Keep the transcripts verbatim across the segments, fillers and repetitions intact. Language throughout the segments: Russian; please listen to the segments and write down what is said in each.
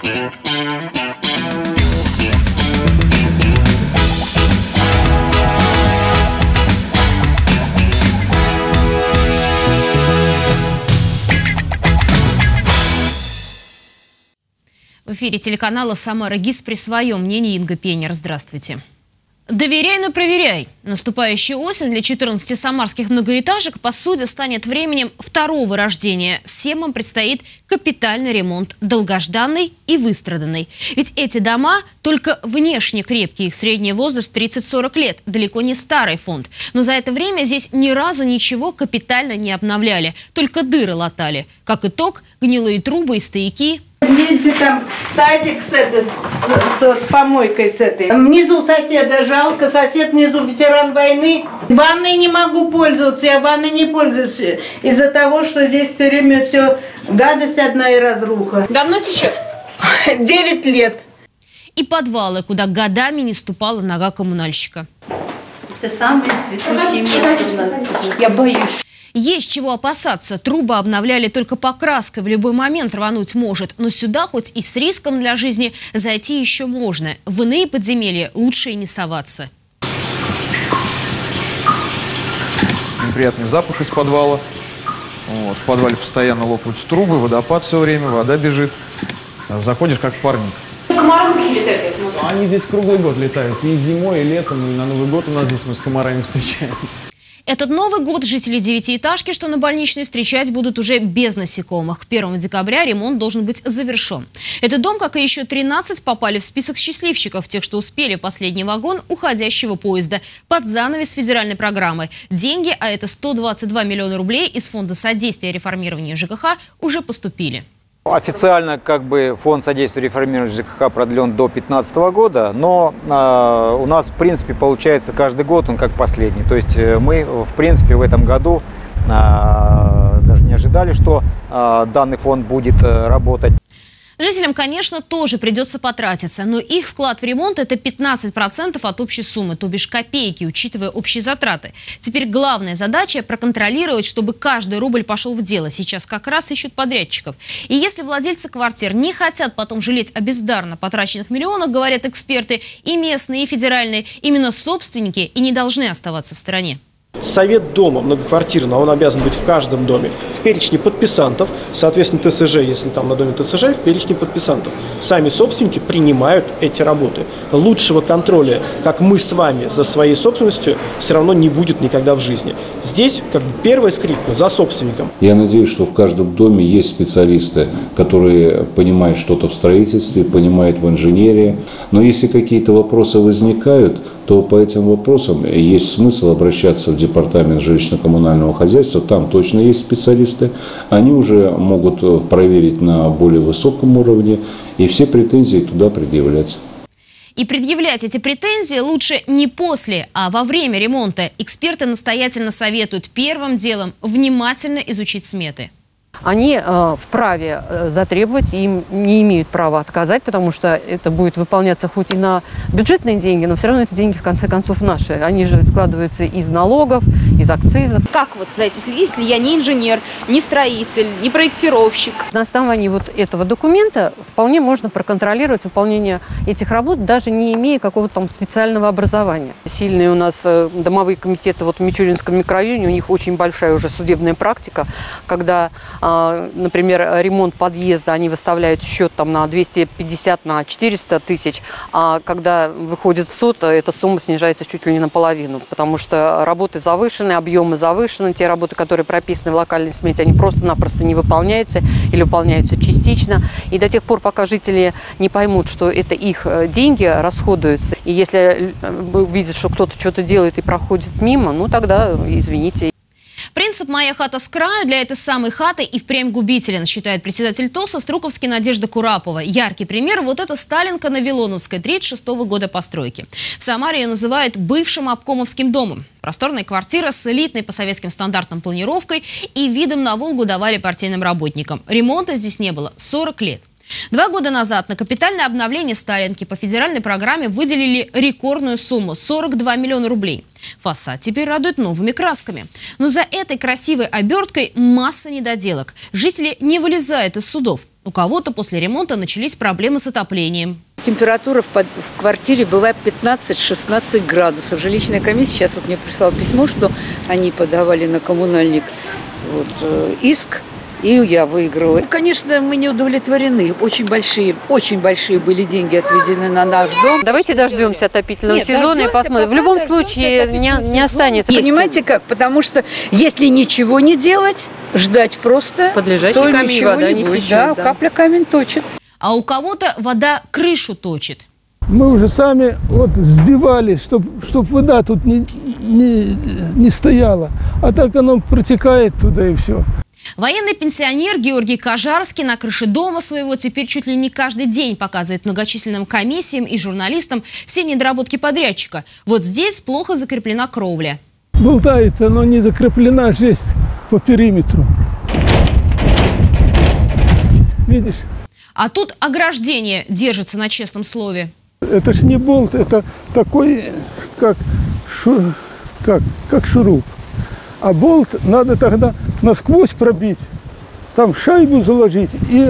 В эфире телеканала «Самара ГИС» при своем мнении Инга Пенер. Здравствуйте. Доверяй, но проверяй. Наступающая осень для четырнадцати самарских многоэтажек, по сути, станет временем второго рождения. Всем им предстоит капитальный ремонт, долгожданный и выстраданный. Ведь эти дома только внешне крепкие, их средний возраст тридцать-сорок лет, далеко не старый фонд. Но за это время здесь ни разу ничего капитально не обновляли, только дыры латали. Как итог, гнилые трубы и стояки. Видите, там тазик с, этой, с, с помойкой с этой. Внизу соседа жалко, сосед внизу ветеран войны. Ванной не могу пользоваться, я ванной не пользуюсь из-за того, что здесь все время все гадость одна и разруха. Давно течет? Девять лет. И подвалы, куда годами не ступала нога коммунальщика. Это самое цветущее место у нас. Я боюсь. Есть чего опасаться. Трубы обновляли только покраской. В любой момент рвануть может. Но сюда хоть и с риском для жизни зайти еще можно. В иные подземелья лучше и не соваться. Неприятный запах из подвала. Вот. В подвале постоянно лопаются трубы, водопад все время, вода бежит. Заходишь как в парник. Комары летают, я смотрю. Они здесь круглый год летают. И зимой, и летом, и на Новый год у нас здесь мы с комарами встречаем. Этот Новый год жители девятиэтажки, что на Больничной, встречать будут уже без насекомых. первого декабря ремонт должен быть завершен. Этот дом, как и еще тринадцать, попали в список счастливчиков, тех, что успели в последний вагон уходящего поезда под занавес федеральной программы. Деньги, а это сто двадцать два миллиона рублей из фонда содействия реформированию ЖКХ, уже поступили. Официально как бы фонд содействия реформированию ЖКХ продлен до две тысячи пятнадцатого года, но э, у нас в принципе получается каждый год он как последний. То есть мы в принципе в этом году э, даже не ожидали, что э, данный фонд будет э, работать. Жителям, конечно, тоже придется потратиться, но их вклад в ремонт – это пятнадцать процентов от общей суммы, то бишь копейки, учитывая общие затраты. Теперь главная задача – проконтролировать, чтобы каждый рубль пошел в дело. Сейчас как раз ищут подрядчиков. И если владельцы квартир не хотят потом жалеть о бездарно потраченных миллионах, говорят эксперты, и местные, и федеральные, именно собственники и не должны оставаться в стороне. Совет дома многоквартирного, он обязан быть в каждом доме в перечне подписантов, соответственно, ТСЖ, если там на доме ТСЖ, в перечне подписантов. Сами собственники принимают эти работы. Лучшего контроля, как мы с вами за своей собственностью, все равно не будет никогда в жизни. Здесь как бы первая скрипка за собственником. Я надеюсь, что в каждом доме есть специалисты, которые понимают что-то в строительстве, понимают в инженерии. Но если какие-то вопросы возникают, то по этим вопросам есть смысл обращаться в департамент жилищно-коммунального хозяйства. Там точно есть специалисты. Они уже могут проверить на более высоком уровне и все претензии туда предъявлять. И предъявлять эти претензии лучше не после, а во время ремонта. Эксперты настоятельно советуют первым делом внимательно изучить сметы. Они э, вправе э, затребовать, им не имеют права отказать, потому что это будет выполняться хоть и на бюджетные деньги, но все равно это деньги в конце концов наши. Они же складываются из налогов, из акцизов. Как вот за этим следить, если я не инженер, не строитель, не проектировщик? На основании вот этого документа вполне можно проконтролировать выполнение этих работ, даже не имея какого-то там специального образования. Сильные у нас э, домовые комитеты вот в Мичуринском микрорайоне, у них очень большая уже судебная практика, когда например, ремонт подъезда, они выставляют счет там на двести пятьдесят, на четыреста тысяч, а когда выходит в суд, эта сумма снижается чуть ли не наполовину, потому что работы завышены, объемы завышены, те работы, которые прописаны в локальной смете, они просто-напросто не выполняются или выполняются частично. И до тех пор, пока жители не поймут, что это их деньги расходуются, и если видят, что кто-то что-то делает и проходит мимо, ну тогда извините. Принцип «моя хата с краю» для этой самой хаты и впрямь губителен, считает председатель ТОСа Струковский Надежда Курапова. Яркий пример – вот эта Сталинка на Вилоновской, тридцать шестого года постройки. В Самаре ее называют бывшим обкомовским домом. Просторная квартира с элитной по советским стандартам планировкой и видом на Волгу давали партийным работникам. Ремонта здесь не было сорок лет. Два года назад на капитальное обновление Сталинки по федеральной программе выделили рекордную сумму – сорок два миллиона рублей. Фасад теперь радует новыми красками. Но за этой красивой оберткой масса недоделок. Жители не вылезают из судов. У кого-то после ремонта начались проблемы с отоплением. Температура в, под, в квартире была пятнадцать-шестнадцать градусов. Жилищная комиссия сейчас вот мне прислала письмо, что они подавали на коммунальник вот, э, иск, и я выиграла. И, конечно, мы не удовлетворены. Очень большие, очень большие были деньги отведены на наш дом. Давайте дождемся отопительного Нет, сезона и посмотрим. В любом случае не, не останется. Понимаете как? Потому что если ничего не делать, ждать просто, Под лежачий то камень ничего вода не не будет. течет, Да, да. капля камень точит. А у кого-то вода крышу точит. Мы уже сами вот сбивали, чтобы чтоб вода тут не, не, не стояла. А так оно протекает туда и все. Военный пенсионер Георгий Кажарский на крыше дома своего теперь чуть ли не каждый день показывает многочисленным комиссиям и журналистам все недоработки подрядчика. Вот здесь плохо закреплена кровля. Болтается, но не закреплена жесть по периметру. Видишь? А тут ограждение держится на честном слове. Это ж не болт, это такой, как, шу, как, как шуруп. А болт надо тогда насквозь пробить, там шайбу заложить и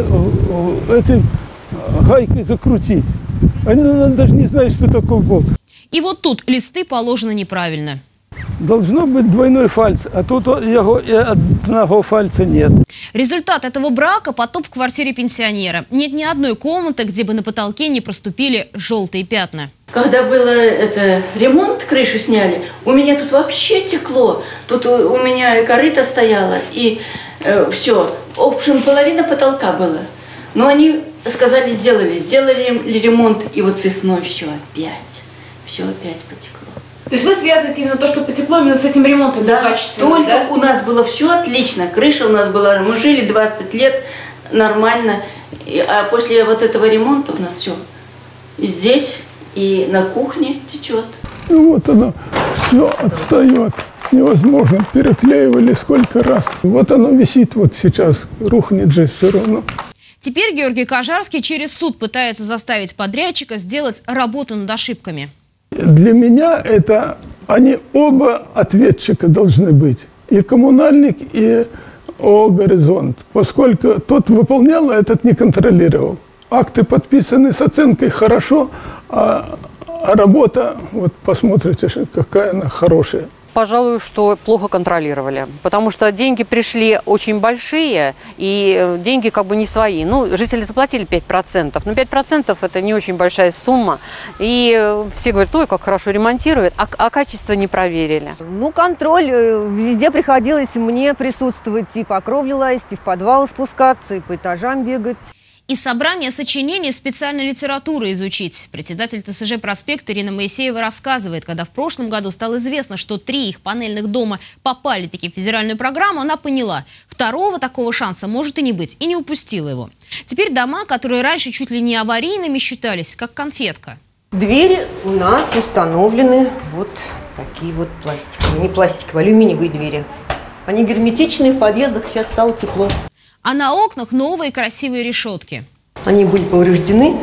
этой гайкой закрутить. Они даже не знают, что такое болт. И вот тут листы положены неправильно. Должно быть двойной фальц, а тут его и одного фальца нет. Результат этого брака – потоп в квартире пенсионера. Нет ни одной комнаты, где бы на потолке не проступили желтые пятна. Когда был это, ремонт, крышу сняли, у меня тут вообще текло. Тут у, у меня корыто стояло, и э, все. В общем, половина потолка была. Но они сказали, сделали. Сделали ремонт, и вот весной все опять. Все опять потекло. То есть вы связываете именно то, что потекло, именно с этим ремонтом? Да, только да? У нас было все отлично. Крыша у нас была, мы жили двадцать лет нормально. А после вот этого ремонта у нас все здесь и на кухне течет. Ну вот оно все отстает. Невозможно. Переклеивали сколько раз. Вот оно висит вот сейчас. Рухнет же все равно. Теперь Георгий Кажарский через суд пытается заставить подрядчика сделать работу над ошибками. Для меня это они оба ответчика должны быть. И коммунальник, и ООО «Горизонт». Поскольку тот выполнял, а этот не контролировал. Акты подписаны с оценкой хорошо, а, а работа, вот посмотрите, какая она хорошая. Пожалуй, что плохо контролировали, потому что деньги пришли очень большие, и деньги как бы не свои. Ну, жители заплатили пять процентов, но пять процентов это не очень большая сумма. И все говорят, ой, как хорошо ремонтируют, а, а качество не проверили. Ну, контроль, везде приходилось мне присутствовать, и по кровле лазить, и в подвал спускаться, и по этажам бегать. И собрание сочинений специальной литературы изучить. Председатель ТСЖ «Проспект» Ирина Моисеева рассказывает, когда в прошлом году стало известно, что три их панельных дома попали-таки в федеральную программу, она поняла, второго такого шанса может и не быть, и не упустила его. Теперь дома, которые раньше чуть ли не аварийными считались, как конфетка. Двери у нас установлены вот такие вот пластиковые, не пластиковые, алюминиевые двери. Они герметичные, в подъездах сейчас стало тепло. А на окнах новые красивые решетки. Они были повреждены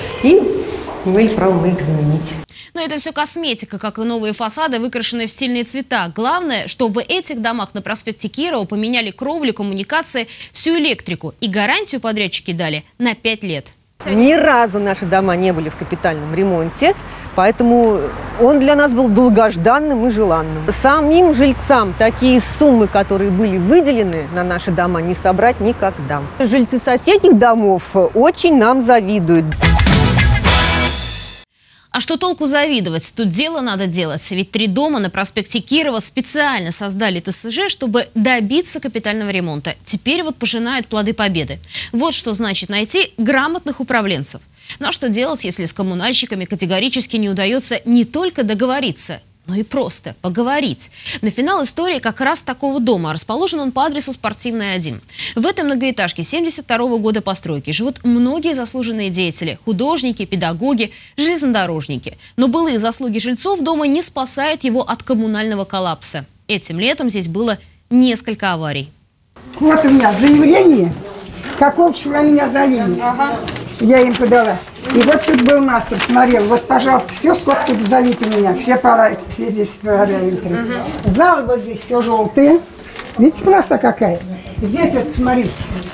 и имели право мы их заменить. Но это все косметика, как и новые фасады, выкрашенные в стильные цвета. Главное, что в этих домах на проспекте Кирова поменяли кровлю, коммуникации, всю электрику. И гарантию подрядчики дали на пять лет. Ни разу наши дома не были в капитальном ремонте, поэтому он для нас был долгожданным и желанным. Самим жильцам такие суммы, которые были выделены на наши дома, не собрать никогда. Жильцы соседних домов очень нам завидуют. А что толку завидовать? Тут дело надо делать. Ведь три дома на проспекте Кирова специально создали ТСЖ, чтобы добиться капитального ремонта. Теперь вот пожинают плоды победы. Вот что значит найти грамотных управленцев. Ну а что делать, если с коммунальщиками категорически не удается не только договориться, но и просто поговорить? На финал истории как раз такого дома. Расположен он по адресу Спортивная, один. В этой многоэтажке семьдесят второго года постройки живут многие заслуженные деятели – художники, педагоги, железнодорожники. Но былые заслуги жильцов дома не спасают его от коммунального коллапса. Этим летом здесь было несколько аварий. Вот у меня заявление. Какого числа меня завели? Ага. Я им подала. И вот тут был мастер, смотрел, вот, пожалуйста, все, сколько тут залито у меня, все, пара, все здесь параметры. Uh-huh. Залы вот здесь все желтые. Видите, красота какая? Здесь вот, смотрите, все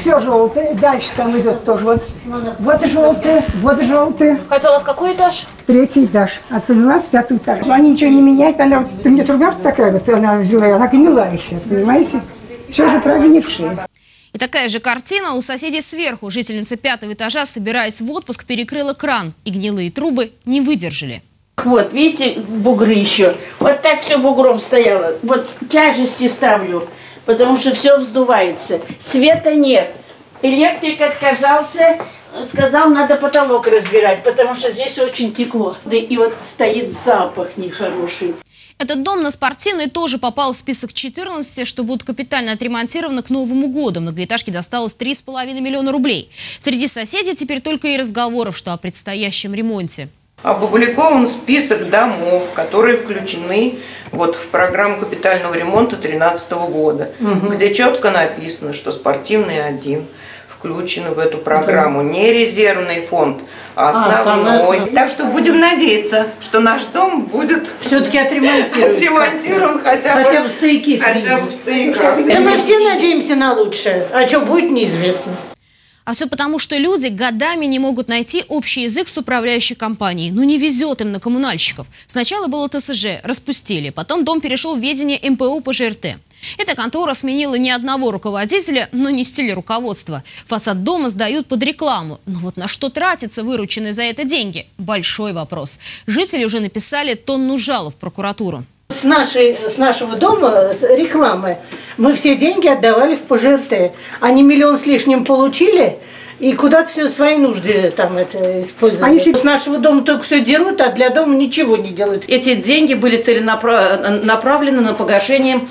все желтое. Дальше там идет тоже вот, вот желтое, вот желтое. Хотя у вас какой этаж? Третий этаж. Отсюда с пятый этаж. Они ничего не меняют. Она вот, у меня труба такая вот, она взяла, она гнилая сейчас, понимаете? Все же прогнившие. И такая же картина у соседей сверху. Жительница пятого этажа, собираясь в отпуск, перекрыла кран, и гнилые трубы не выдержали. Вот, видите, бугры еще. Вот так все бугром стояло. Вот тяжести ставлю, потому что все вздувается. Света нет. Электрик отказался, сказал, надо потолок разбирать, потому что здесь очень текло. Да и вот стоит запах нехороший. Этот дом на Спортивной тоже попал в список четырнадцати, что будут капитально отремонтированы к Новому году. Многоэтажке досталось три с половиной миллиона рублей. Среди соседей теперь только и разговоров, что о предстоящем ремонте. Опубликован список домов, которые включены вот в программу капитального ремонта две тысячи тринадцатого года, угу. где четко написано, что Спортивный один включен в эту программу. Да. Не резервный фонд, а основной. А, так что будем надеяться, что наш дом будет все-таки отремонтирован, отремонтирован хотя бы, хотя бы стояки. Хотя бы в стояках. Да мы все надеемся на лучшее, а что будет, неизвестно. А все потому, что люди годами не могут найти общий язык с управляющей компанией. Ну не везет им на коммунальщиков. Сначала было ТСЖ, распустили. Потом дом перешел в ведение эм пэ о пэ жэ эр тэ. Эта контора сменила не одного руководителя, но не стиль руководства. Фасад дома сдают под рекламу. Но вот на что тратятся вырученные за это деньги? Большой вопрос. Жители уже написали тонну жалоб в прокуратуру. С, нашей, с нашего дома рекламы мы все деньги отдавали в пэ жэ эр тэ. Они миллион с лишним получили и куда-то все свои нужды там это использовали. Они с нашего дома только все дерут, а для дома ничего не делают. Эти деньги были целенаправлены на погашение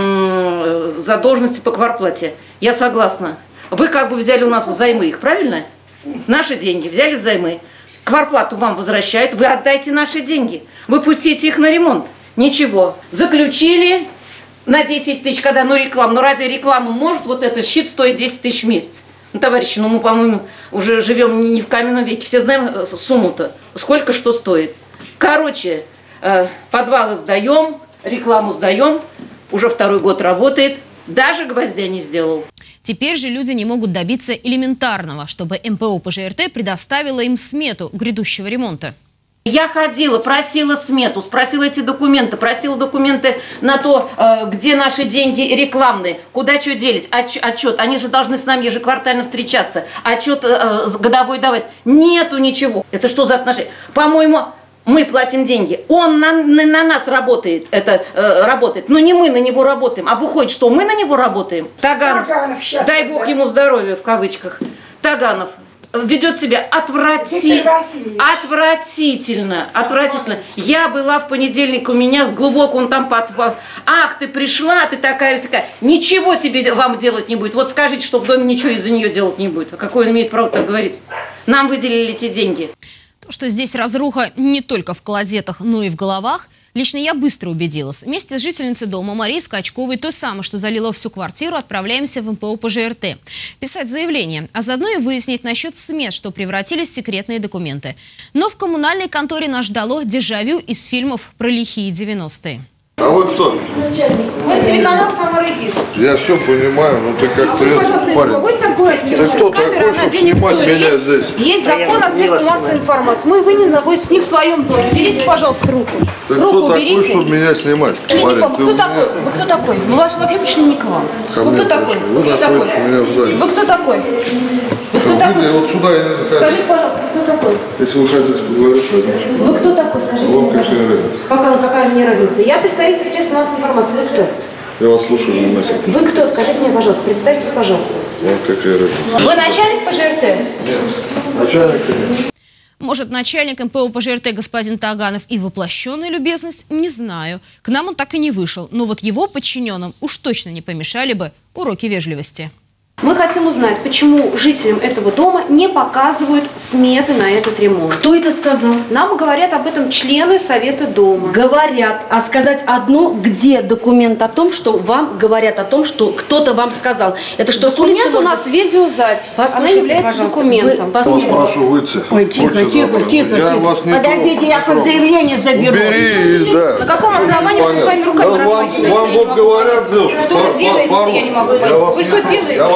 задолженности по квартплате. Я согласна. Вы как бы взяли у нас взаймы их, правильно? Наши деньги взяли взаймы. Квартплату вам возвращают, вы отдайте наши деньги. Вы пустите их на ремонт. Ничего. Заключили на десять тысяч, когда, ну, реклама. Ну, разве реклама может? Вот этот щит стоит десять тысяч в месяц. Ну, товарищи, ну, мы, по-моему, уже живем не в каменном веке. Все знаем сумму-то. Сколько что стоит. Короче, э, подвалы сдаем, рекламу сдаем. Уже второй год работает. Даже гвоздя не сделал. Теперь же люди не могут добиться элементарного, чтобы эм пэ о пэ жэ эр тэ предоставила им смету грядущего ремонта. Я ходила, просила смету, спросила эти документы, просила документы на то, где наши деньги рекламные, куда что делись, отчет. Они же должны с нами ежеквартально встречаться, отчет годовой давать. Нету ничего. Это что за отношения? По-моему, мы платим деньги, он на, на, на нас работает, это э, работает, но не мы на него работаем. А выходит, что мы на него работаем? Таганов, Таганов дай бог ему здоровья в кавычках, Таганов ведет себя отврати... отвратительно, отвратительно. Я была в понедельник, у меня с глубоким там под... Ах, ты пришла, ты такая, такая. Ничего тебе вам делать не будет. Вот скажите, что в доме ничего из-за нее делать не будет. А какой он имеет право так говорить? Нам выделили эти деньги. То, что здесь разруха не только в клозетах, но и в головах, лично я быстро убедилась. Вместе с жительницей дома Марией Скачковой, той самой, что залила всю квартиру, отправляемся в эм пэ о пэ жэ эр тэ. Писать заявление, а заодно и выяснить насчет смет, что превратились в секретные документы. Но в коммунальной конторе нас ждало дежавю из фильмов про лихие девяностые. А вы кто? Мы телеканал «Самарыгис». Я все понимаю, но ты как-то этот парень. Ты кто такой, чтобы снимать меня здесь? Есть закон о средствах массовой информации. Мы, вы не находитесь не в своем доме. Берите, пожалуйста, руку. Ты руку кто уберите. такой, чтобы меня снимать? Парень, вы, кто такой? Вы кто такой? Мы ваш вообще пришли не к вам. Ко вы кто такой? Вы кто такой? Вы кто такой? Вы кто такой? Вот сюда я не захожу. Скажите, пожалуйста, кто такой? Если вы хотите поговорить, пойдемте. Вы кто такой? Скажите вам, мне, пожалуйста. Какая, какая мне разница? Я представитель средств массовой информации. Вы кто? Я вас слушаю внимательно. Вы кто? Скажите мне, пожалуйста, представьтесь, пожалуйста. Вот какая разница. Вы начальник пэ жэ эр тэ? Нет. Начальник нет. Может, начальник эм пэ о пэ жэ эр тэ господин Таганов и воплощенная любезность? Не знаю. К нам он так и не вышел. Но вот его подчиненным уж точно не помешали бы уроки вежливости. Мы хотим узнать, почему жителям этого дома не показывают сметы на этот ремонт. Кто это сказал? Нам говорят об этом члены совета дома. Говорят. А сказать одно, где документ о том, что вам говорят о том, что кто-то вам сказал? Это что, с улицы? Документ у нас видеозапись. Она является документом. Вы, вас прошу выйти. Ой, тихо, тихо, тихо. Я вас не Подождите, я хоть заявление заберу. Убери, да. На каком основании вы своими руками да, размахиваете? Вам, вам вот говорят, девушка. Что вы делаете, я не могу понять. Вы что делаете?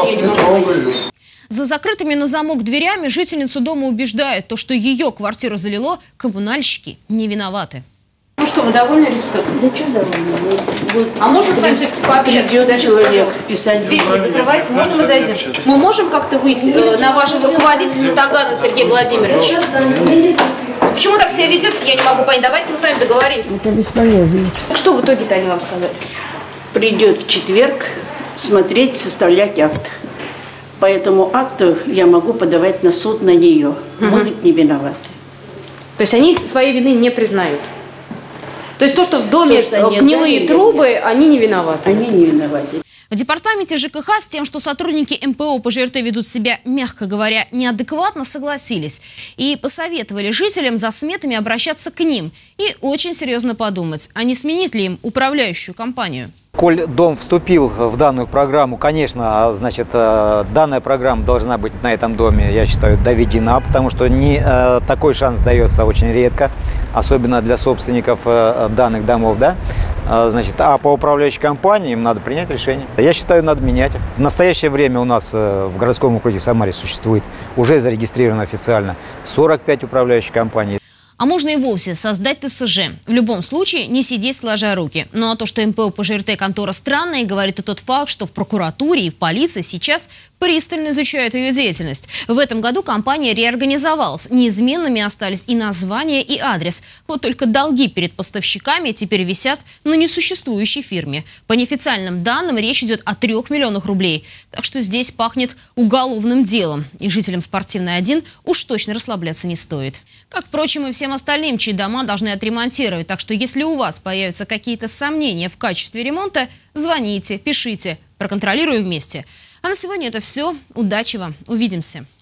я не могу войти. За закрытыми на замок дверями жительницу дома убеждают, то, что ее квартиру залило, коммунальщики не виноваты. Ну что, вы довольны результатом? Да что довольны? А можно с вами все-таки пообщаться? Придет человек писать Дверь не бумагу. закрывайте, можно мы зайдем? Мы можем как-то выйти э, на вашего руководителя, на Таганова Сергея Владимировича? Почему так себя ведете, я не могу понять. Давайте мы с вами договоримся. Это бесполезно. Что в итоге-то они вам сказали? Придет в четверг смотреть, составлять акт. По этому акту я могу подавать на суд на нее. Угу. Будут не виноваты. То есть они своей вины не признают? То есть то, что в доме То, что они гнилые заняли, трубы, они не виноваты? Они не виноваты. В департаменте ЖКХ с тем, что сотрудники эм пэ о по жэ эр тэ ведут себя, мягко говоря, неадекватно, согласились. И посоветовали жителям за сметами обращаться к ним. И очень серьезно подумать, а не сменить ли им управляющую компанию. Коль дом вступил в данную программу, конечно, значит, данная программа должна быть на этом доме, я считаю, доведена, потому что не такой шанс дается очень редко, особенно для собственников данных домов, да. Значит, а по управляющей компании им надо принять решение. Я считаю, надо менять. В настоящее время у нас в городском округе Самаре существует, уже зарегистрировано официально, сорок пять управляющих компаний. А можно и вовсе создать тэ эс жэ. В любом случае не сидеть сложа руки. Ну а то, что эм пэ о по жэ эр тэ контора странная, говорит и тот факт, что в прокуратуре и в полиции сейчас пристально изучают ее деятельность. В этом году компания реорганизовалась. Неизменными остались и название, и адрес. Вот только долги перед поставщиками теперь висят на несуществующей фирме. По неофициальным данным речь идет о трех миллионах рублей. Так что здесь пахнет уголовным делом. И жителям спортивной один уж точно расслабляться не стоит. Как, впрочем, и всем остальным, чьи дома должны отремонтировать. Так что, если у вас появятся какие-то сомнения в качестве ремонта, звоните, пишите, проконтролируем вместе. А на сегодня это все. Удачи вам. Увидимся.